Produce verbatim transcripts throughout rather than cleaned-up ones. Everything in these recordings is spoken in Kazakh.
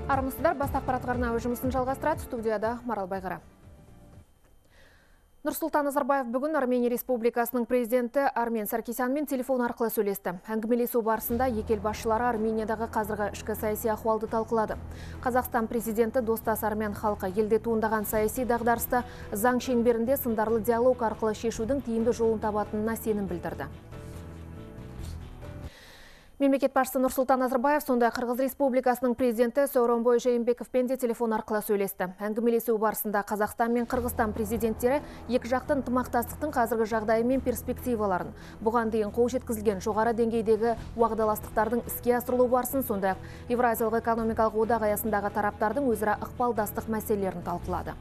Армысыздар, бас ақпарат арнауы жұмысын жалғастырады. Студияда Марал Байғара. Нұрсұлтан Назарбаев бүгін Армения Республикасының президенті Армен Саркисянмен телефон арқылы сөйлесті. Әңгімелесу барысында екі ел басшылары Армениядағы қазіргі ішкі саяси ахуалды талқылады. Қазақстан президенті достас армян халқы елде туындаған саяси дағдарысты заң шеңберінде сындарлы диалог арқылы шешудің тиімді жолын табатынына сенім білдірді. Мемлекет басшысы Нұрсұлтан Назарбаев сондай Қырғыз Республикасының президенті Сооронбай Жээнбековпен де телефон арқылы сөйлесті. Әңгімелесу барысында Қазақстан мен Қырғызстан президенттері екі жақты ынтымақтастықтың қазіргі жағдайы мен перспективаларын, бұған дейін қол жеткізілген жоғары деңгейдегі уағдаластықтардың іске асырылу барысын, сондай-ақ Евразиялық экономикалық одақ аясындағы тараптардың өзара ықпалдастық мәселелерін талқылады.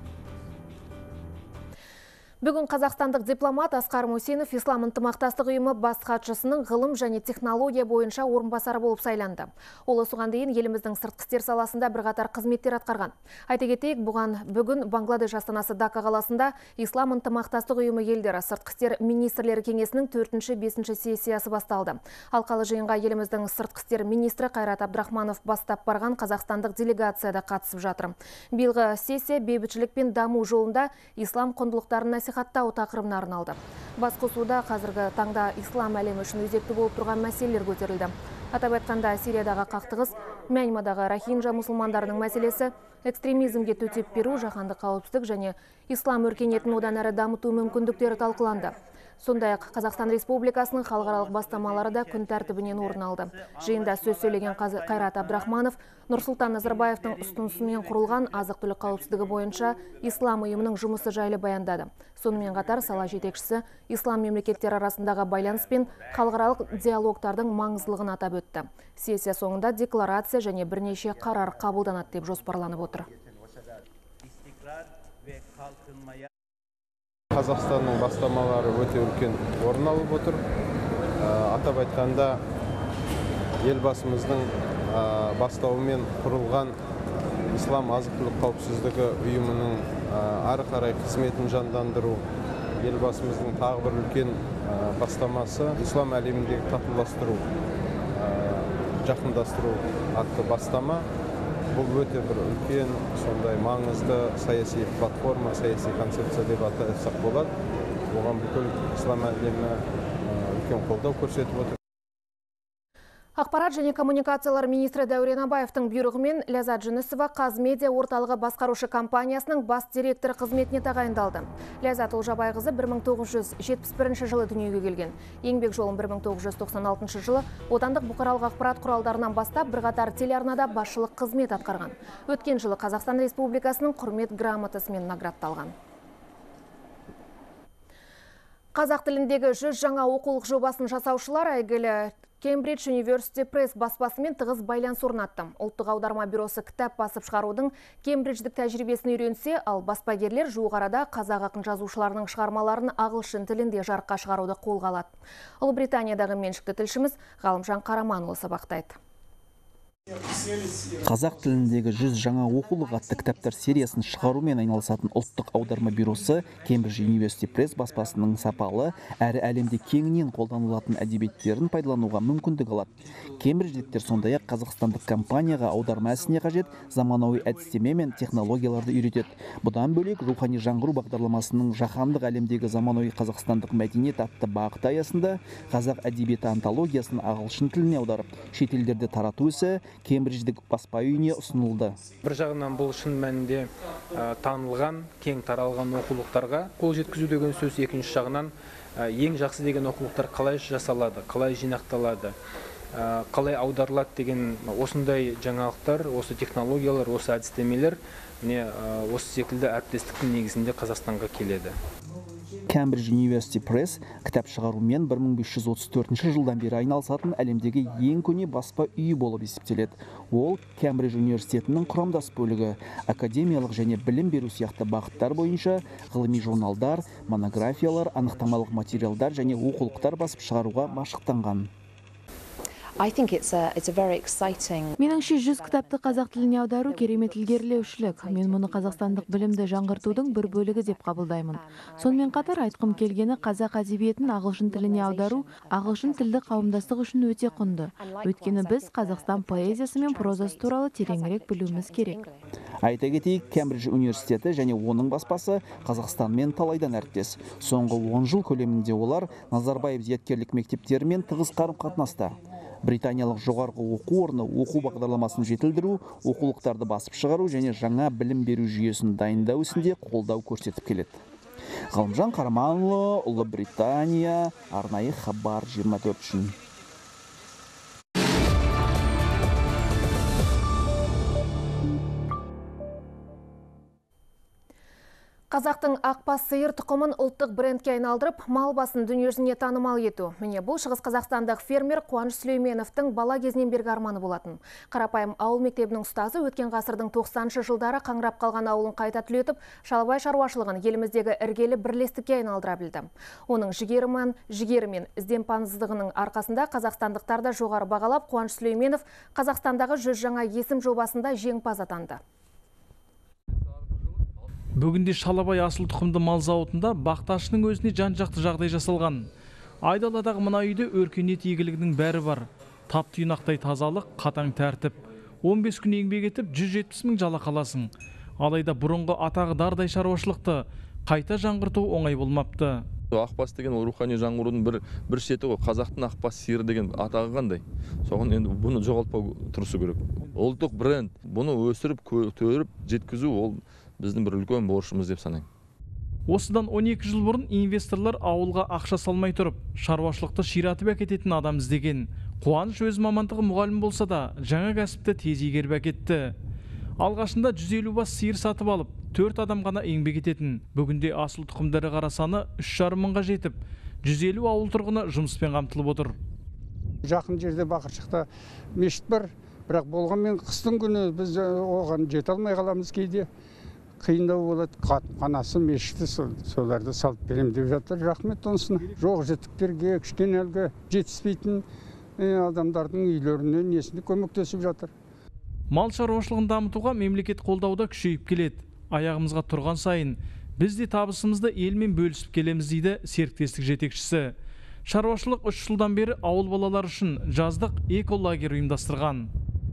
Бүгін қазақстандық дипломат Асқар Мусинов Ислам ынтымақтастық ұйымы бас хатшысының ғылым және технология бойынша орынбасары болып сайланды. Ол осыған дейін еліміздің сыртқы істер саласында бірқатар қызметтер атқарған. Айта кетейік, бұған бүгін Бангладеш астанасы Дака қаласында Ислам ынтымақтастық ұйымы елдері сыртқы істер министрлері кеңесінің төртінші бесінші сессиясы басталды. Алқалы жиынға еліміздің сыртқы істер министрі Қайрат Абдрахманов бастап барған қазақстандық делегацияда қатысып жатыр. Биылғы сессия бейбітшілік пен даму жолында ислам құндылықтарын насихаттау тақырыбына арналды. Басқосуда қазіргі таңда ислам әлемі үшін өзекті болып тұрған мәселелер көтерілді. Атап айтқанда Сириядағы қақтығыс, Мьянмадағы рохинджа мұсылмандарының мәселесі, экстремизмге төтеп беру, жаһандық қауіпсіздік және ислам өркениетін одан әрі дамыту мүмкіндіктері талқыланды. Сондай-ақ Қазақстан Республикасының халықаралық бастамалары да күн тәртібінен орын алды. Жиында сөз сөйлеген Қайрат Абдрахманов Нұрсұлтан Назарбаевтың ұсынысымен құрылған азық-түлік қауіпсіздігі бойынша ислам ұйымының жұмысы жайлы баяндады. Сонымен қатар сала жетекшісі ислам мемлекеттері арасындағы байланыс пен халықаралық диалогтардың маңыздылығын атап өтті. Сессия соңында декларация және бірнеше қарар қабылданады деп жоспарланып отыр. Қазақстанның бастамалары өте үлкен орын алып отыр. Атап айтқанда елбасымыздың бастауымен құрылған ислам азық-түлік қауіпсіздігі ұйымының ары қарай қызметін жандандыру, елбасымыздың тағы бір үлкен бастамасы ислам әлеміндегі татуластыру, жақындастыру атты бастама. Бұл өте бір үлкен, сондай маңызды саяси платформа, саяси концепция деп атасақ болады. Оған бүкіл ислам әлемі үлкен қолдау көрсетіп отыр. Ақпарат және коммуникациялар министрі Дәурен Абаевтың бұйрығымен Ләззат Жүнісова Қазмедиа орталығы басқарушы компаниясының бас директоры қызметіне тағайындалды. Ләззат Олжабайқызы бір мың тоғыз жүз жетпіс бірінші жылы дүниеге келген. Еңбек жолын бір мың тоғыз жүз тоқсан алтыншы жылы отандық бұқаралық ақпарат құралдарынан бастап бірқатар телеарнада басшылық қызмет атқарған. Өткен жылы Қазақстан Республикасының құрмет грамотасымен наградталған. Қазақ тіліндегі жүз жаңа оқулық жобасын жасаушылар әйгілі Кембридж University Press баспасымен тығыз байланыс орнатты. Ұлттық аударма бюросы кітап басып шығарудың кембридждік тәжірибесін үйренсе, ал баспагерлер жуық арада қазақ ақын жазушыларының шығармаларын ағылшын тілінде жарыққа шығаруды қолға алады. Ұлыбританиядағы меншікті тілшіміз Ғалымжан Қараманұлы сабақтайды. Қазақ тіліндегі жүз жаңа оқулық атты кітаптар сериясын шығарумен айналысатын ұлттық аударма бюросы Кембридж University Press баспасының сапалы әрі әлемде кеңінен қолданылатын әдебиеттерін пайдалануға мүмкіндік алады. Кембридждіктер сондай-ақ қазақстандық компанияға аударма ісіне қажет заманауи әдістеме мен технологияларды үйретеді. Бұдан бөлек рухани жаңғыру бағдарламасының жаһандық әлемдегі заманауи қазақстандық мәдениет атты бағыты аясында қазақ әдебиеті антологиясын ағылшын тіліне аударып, шетелдерде тарату ісі Кембридждік баспа үйіне ұсынылды. Бір жағынан бұл шын мәнінде танылған, кең таралған оқулықтарға қол жеткізу деген сөз, екінші жағынан ең жақсы деген оқулықтар қалай жасалады, қалай жинақталады, қалай аударылады деген осындай жаңалықтар, осы технологиялар, осы әдістемелер міне осы секілді әріптестіктің негізінде Қазақстанға келеді. Кембридж University Press кітап шығарумен бір мың бес жүз отыз төртінші жылдан бері айналысатын әлемдегі ең көне баспа үйі болып есептеледі. Ол Кембридж университетінің құрамдас бөлігі, академиялық және білім беру сияқты бағыттар бойынша ғылыми журналдар, монографиялар, анықтамалық материалдар және оқулықтар басып шығаруға машықтанған. Меніңше жүз кітапты қазақ тіліне аудару керемет ілгерілеушілік. Мен мұны қазақстандық білімді жаңғыртудың бір бөлігі деп қабылдаймын. Сонымен қатар айтқым келгені қазақ әдебиетін ағылшын тіліне аудару ағылшын тілді қауымдастық үшін өте құнды. Өйткені біз Қазақстан поэзиясы мен прозасы туралы тереңірек білуіміз керек. Айта кетейік, Кембридж университеті және оның баспасы Қазақстанмен талайдан әріптес. Соңғы он жыл көлемінде олар Назарбаев зияткерлік мектептерімен тығыз қарым-қатынаста. Британиялық жоғарғы оқу орны оқу бағдарламасын жетілдіру, оқулықтарды басып шығару және жаңа білім беру жүйесін дайындау ісінде қолдау көрсетіп келеді. Ғалымжан Қараманұлы, Ұлыбритания, арнайы хабар жиырма төрт үшін. Қазақтың ақбас сиыр тұқымын ұлттық брендке айналдырып, мал басын дүниежүзіне танымал ету. Міне бұл шығыс қазақстандық фермер Қуаныш Сүлейменовтің бала кезінен бергі арманы болатын. Қарапайым ауыл мектебінің ұстазы өткен ғасырдың тоқсаныншы жылдары қаңырап қалған ауылын қайта түлетіп, шалбай шаруашылығын еліміздегі іргелі бірлестікке айналдыра білді. Оның жігерімен, жігерімен ізденімпаздығының арқасында қазақстандықтарды жоғары бағалап, Қуаныш Сүлейменов Қазақстандағы жүз жаңа есім жобасында жеңімпаз атанды. Бүгінде Шалабай асыл тұқымды мал зауытында бақташының өзіне жан-жақты жағдай жасалған. Айдаладағы мына үйде өркениет игілігінің бәрі бар. Тап тұйнақтай тазалық, қатаң тәртіп. он бес күн еңбек етіп жүз жетпіс мың жалақы аласың. Алайда бұрынғы атағы дардай шаруашылықты қайта жаңғырту оңай болмапты. Ақбас деген ол рухани жаңғырудың бір бір шеті ғой. Қазақтың ақбас сиыры деген атағы қандай? Соған енді бұны жоғалтпау тұрысы керек. Ұлттық бренд, бұны өсіріп, төріп, жеткізу ол біздің бір үлкен борышымыз деп санаймын. Осыдан он екі жыл бұрын инвесторлар ауылға ақша салмай тұрып, шаруашылықты ширатып әкететін адам іздеген. Қуаныш өз мамандығы мұғалім болса да, жаңа кәсіпті тез игеріп әкетті. Алғашында жүз елу бас сиыр сатып алып, төрт адам ғана еңбек ететін. Бүгінде асыл тұқымдары қара саны үш жарым мыңға жетіп, жүз елу ауыл тұрғыны жұмыспен қамтылып отыр. Жақын жерде Бақыршықта мешіт бар, бірақ болғанмен қыстың күні біз оған жете алмай қаламыз кейде. Қиындау болады, қанасы мешітті соларды салып берем деп жатыр. Рахмет онысына. Жоқ жітіктерге, кішкене әлгі жетіспейтін адамдардың үйлеріне несінде көмектесіп жатыр. Мал шаруашылығын дамытуға мемлекет қолдауда күшейіп келеді. Аяғымызға тұрған сайын біз де табысымызды елмен бөлісіп келеміз дейді серіктестік жетекшісі. Шаруашылық үш жылдан бері ауыл балалар үшін жаздық эколагер ұйымдастырған.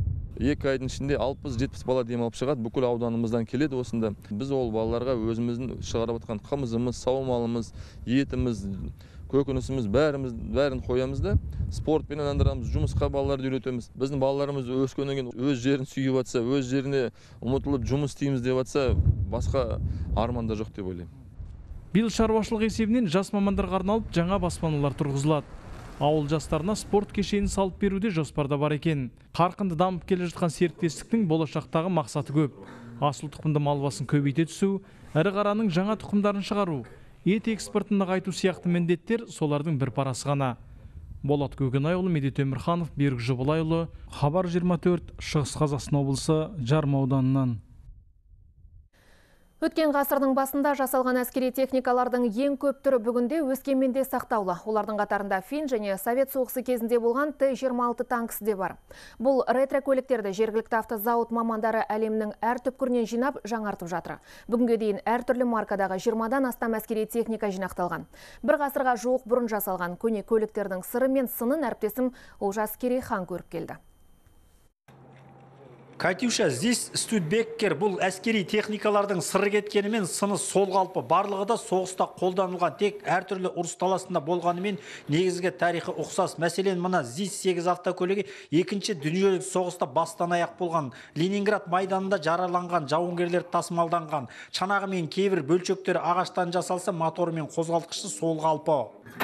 Екі айдың ішінде алпыс жетпіс бала демалып шығады, бүкіл ауданымыздан келеді осында. Біз ол балаларға өзіміздің шығарып жатқан қымызымыз, саумалымыз, етіміз, көкөнісіміз бәріміз бәрін қоямыз да, спортпен айналдырамыз, жұмысқа балаларды үйретеміз. Біздің балаларымыз өскеннен кейін өз жерін сүйіп жатса, өз жеріне ұмытылып жұмыс істейміз деп жатса, басқа арманда жоқ деп ойлаймын. Биыл шаруашылық есебінен жас мамандарға арналып жаңа баспаналар тұрғызылады. Ауыл жастарына спорт кешенін салып беруде жоспарда бар екен. Қарқынды дамып келе жатқан серіктестіктің болашақтағы мақсаты көп. Асыл тұқымды мал басын көбейте түсу, ірі қараның жаңа тұқымдарын шығару, ет экспортын нығайту сияқты міндеттер солардың бір парасы ғана. Болат Көкенайұлы, Медет Өмірханов, Берік Жұбылайұлы, Хабар жиырма төрт, Шығыс Қазақстан облысы, Жарма ауданынан. Өткен ғасырдың басында жасалған әскери техникалардың ең көп түрі бүгінде Өскеменде сақтаулы. Олардың қатарында фин және Совет соғысы кезінде болған Т жиырма алты танкісі де бар. Бұл ретро көліктерді жергілікті автозауыт мамандары әлемнің әр түпкірінен жинап жаңартып жатыр. Бүгінге дейін әртүрлі маркадағы жиырмадан астам әскери техника жинақталған. Bir ғасырға жуық бұрын жасалған көне көліктердің сыры мен сынын әріптесім Олжас Керейхан көріп келді. Катюша, здесь Студбеккер. Бұл әскери техникалардың сыры кеткенімен сыны сол қалпы. Барлығы да соғыста қолданылған, тек әртүрлі ұрыс таласында болғанымен негізгі тарихы ұқсас. Мәселен, мына ЗИС сегіз автокөлігі екінші дүниежүзілік соғыста бастан аяқ болған. Ленинград майданында жараланған жауынгерлер тасымалданған. Чанағы мен кейбір бөлшектері ағаштан жасалса, моторы мен қозғалтқышы сол қалпы.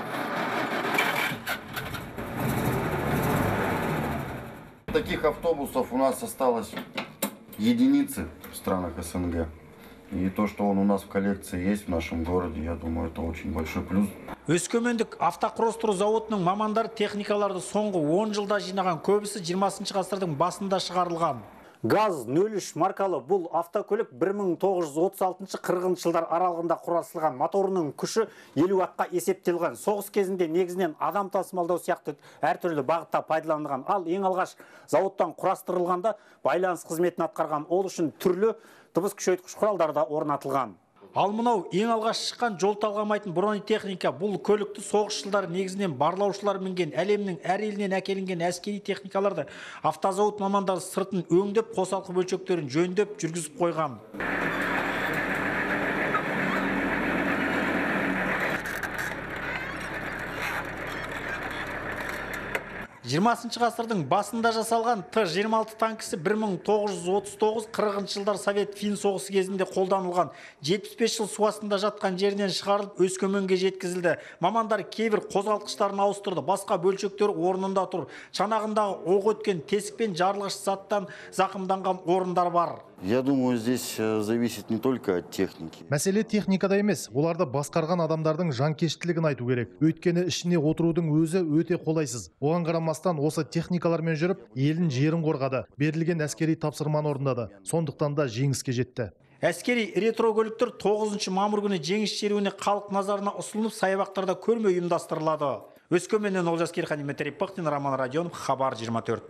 Таких автобусов у нас осталось единицы в странах СНГ. И то, что он у нас в коллекции есть в нашем городе, я думаю, это очень большой плюс. Өскемендік автоқұрастыру зауытының мамандары техникаларды соңғы он жылда жинаған, көбісі жиырмасыншы ғасырдың басында шығарылған. газ нөл үш маркалы бұл автокөлік бір мың тоғыз жүз отыз алтыншы қырқыншы жылдар аралығында құрастырылған. Моторының күші елу ваттқа есептелген. Соғыс кезінде негізінен адам тасымалдау сияқты әртүрлі бағытта пайдаланылған. Ал ең алғаш зауыттан құрастырылғанда байланыс қызметін атқарған. Ол үшін түрлі дыбыс күшейткіш құралдар да орнатылған. Ал мынау ең алғаш шыққан жол талғамайтын бронетехника. Бұл көлікті соғыс жылдары негізінен барлаушылар мінген, әлемнің әр елінен әкелінген әскери техникаларды автозауыт мамандары сыртын өңдеп, қосалқы бөлшектерін жөндеп жүргізіп қойған. жиырмасыншы ғасырдың басында жасалған Т жиырма алты танкісі бір мың тоғыз жүз отыз тоғыз қырқыншы жылдар Совет-Фин соғысы кезінде қолданылған. жетпіс бес жыл су астында жатқан жерінен шығарылып Өскеменге жеткізілді. Мамандар кейбір қозғалтқыштарын ауыстырды, басқа бөлшектер орнында тұр. Шанағындағы оқ өткен тесік пен жарылғыш заттан зақымданған орындар бар. Я думаю, здесь зависит не только от техники. Мәселе техникада емес, оларды басқарған адамдардың жанкештілігін айту керек. Өйткені ішіне отырудың өзі өте қолайсыз. Оған қарамастан осы техникалармен жүріп, елін жерін қорғады, берілген әскери тапсырманы орындады. Сондықтан да жеңіске жетті. Әскери ретро көліктер тоғызыншы мамыр күні жеңіс шеруіне халық назарына ұсынылып, саябақтарда көрме ұйымдастырылады. Өскеменнен Олжас Керхан, Дмитрий Пыхтин, Роман Радионов, Хабар жиырма төрт.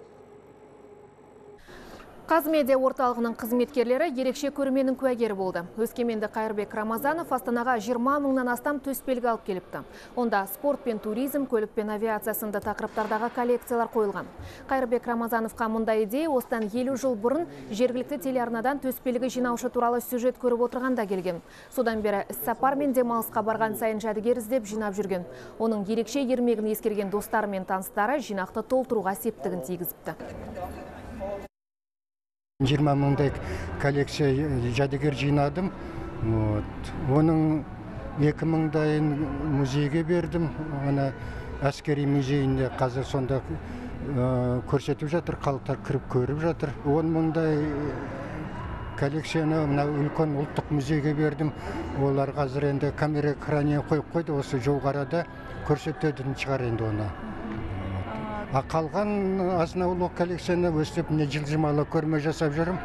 Қазмедиа орталығының қызметкерлері ерекше көрменің куәгері болды. Өскеменді Қайырбек Рамазанов Астанаға жиырма мыңнан астам төсбелгі алып келіпті. Онда спорт пен туризм, көлік пен авиация сынды тақырыптардағы коллекциялар қойылған. Қайырбек Рамазановқа мұндай идея осыдан елу жыл бұрын жергілікті телеарнадан төсбелгі жинаушы туралы сюжет көріп отырғанда келген. Содан бері іс-сапар мен демалысқа барған сайын жәдігер іздеп жинап жүрген. Оның ерекше ермегін ескерген достары мен таныстары жинақты толтыруға септігін тигізіпті. жиырма мыңдай коллекция жәдігер жинадым. Оның екі мыңдайын музейге бердім. Оны әскери музейінде қазір сонда көрсетіп жатыр, халықтар кіріп көріп жатыр. он мыңдай коллекцияны үлкен ұлттық музейге бердім. Олар қазір енді камера экране қойып қойды, осы жоғарыда көрсететін шығар енді оны. Қалған азнаулы коллекцияны өстіп не жылжымалы көрме жасап жүрім.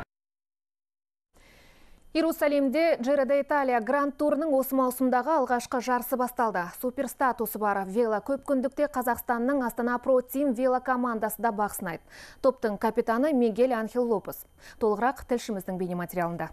Иерусалимде Giro d'Italia Гранд турының осы маусымдағы алғашқы жарысы басталды. Супер статусы бар вело көп күндікте Қазақстанның Астана Pro Team вело командасы да бақ сынайды. Топтың капитаны Мигель Анхел Лопес. Толығырақ тілшіміздің бейнематериалында.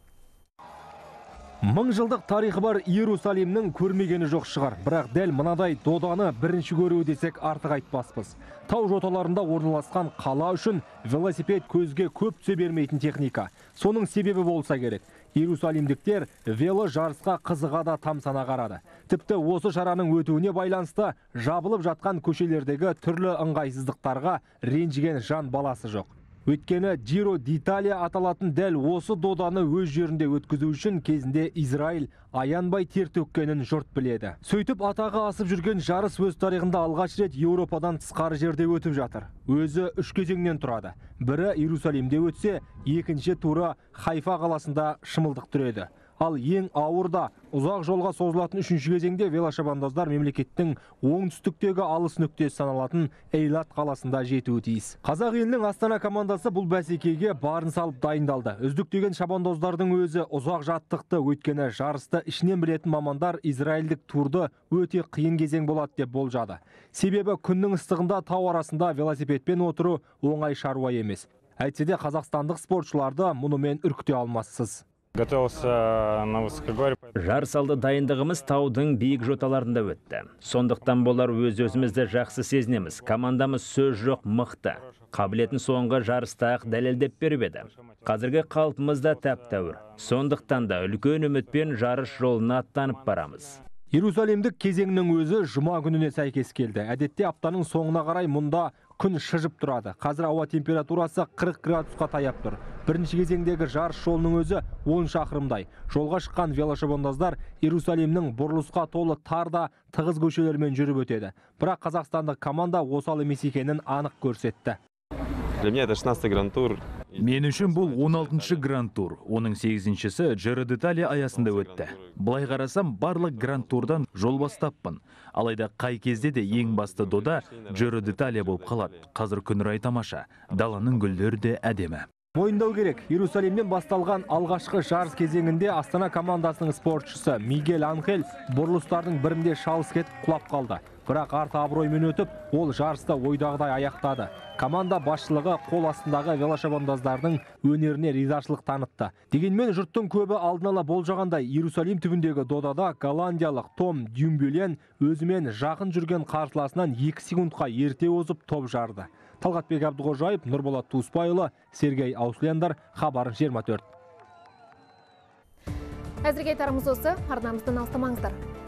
Мың жылдық тарихы бар Иерусалимнің көрмегені жоқ шығар. Бірақ дәл мынадай доданы бірінші көруі десек артық айтпаспыз. Тау жоталарында орналасқан қала үшін велосипед көзге көп түсе бермейтін техника. Соның себебі болса керек. Иерусалимдіктер вело жарысқа қызыға да тамсана қарады. Тіпті осы шараның өтуіне байланысты жабылып жатқан көшелердегі түрлі ыңғайсыздықтарға ренжіген жан баласы жоқ. Өйткені Giro d'Italia аталатын дәл осы доданы өз жерінде өткізу үшін кезінде Израиль аянбай тер төккенін жұрт біледі. Сөйтіп атағы асып жүрген жарыс өз тарихында алғаш рет Еуропадан тысқары жерде өтіп жатыр. Өзі үш кезеңнен тұрады. Бірі Иерусалимде өтсе, екінші туры Хайфа қаласында шымылдық түреді. Ал ең ауырда ұзақ жолға созылатын үшінші кезеңде велошабандоздар мемлекеттің оңтүстіктегі алыс нүктесі саналатын Эйлат қаласында жетуі тиіс. Қазақ елінің Астана командасы бұл бәсекеге барын салып дайындалды. Үздік деген шабандоздардың өзі ұзақ жаттықты, өйткені жарысты ішінен білетін мамандар израильдік турды өте қиын кезең болады деп болжады. Себебі күннің ыстығында тау арасында велосипедпен отыру оңай шаруа емес. Әйтсе де қазақстандық спортшыларды мұнымен үркіте алмассыз. Жарыс алды дайындығымыз таудың биік жоталарында өтті. Сондықтан болар өз-өзімізді жақсы сезінеміз. Командамыз сөз жоқ мықты. Қабілетін соңғы жарыстақ дәлелдеп беріп еді. Қазіргі қалпымыз да тәп-тәуір. Сондықтан да үлкен үмітпен жарыс жолына аттанып барамыз. Иерусалимдік кезеңнің өзі жұма күніне сәйкес келді. Әдетте аптаның соңына қарай мұнда күн шыжып тұрады. Қазір ауа температурасы қырық градусқа таяп тұр. Бірінші кезеңдегі жарыс жолының өзі он шақырымдай. Жолға шыққан велошабандоздар Иерусалимнің бұрылысқа толы тарда тығыз көшелермен жүріп өтеді. Бірақ қазақстандық команда осал емес екенін анық көрсетті. Мен үшін бұл он алтыншы гранд тур. Оның сегізіншісі Giro d'Italia аясында өтті. Былай қарасам, барлық гранд турдан жол бастаппын. Алайда қай кезде де ең басты дода Giro d'Italia болып қалады. Қазір күн райы тамаша. Даланың гүлдері де әдемі. Мойындау керек, Иерусалимнен басталған алғашқы жарыс кезеңінде Астана командасының спортшысы Мигель Анхель бұрылыстардың бірінде шалыс кетіп құлап қалды. Бірақ арты абыроймен өтіп, ол жарысты ойдағыдай аяқтады. Команда басшылығы қол астындағы велошабандоздардың өнеріне ризашылық танытты. Дегенмен жұрттың көбі алдын ала болжағандай Иерусалим түбіндегі додада голландиялық Том Дюмбюлен өзімен жақын жүрген қарсыласынан екі секундқа ерте озып топ жарды. Талғатбек Абдығожаев, Нұрболат Туыспайұлы, Сергей Аусляндар, Хабар жиырма төрт. Әзірге айтарымыз осы, арнамыздан алыстамаңыздар.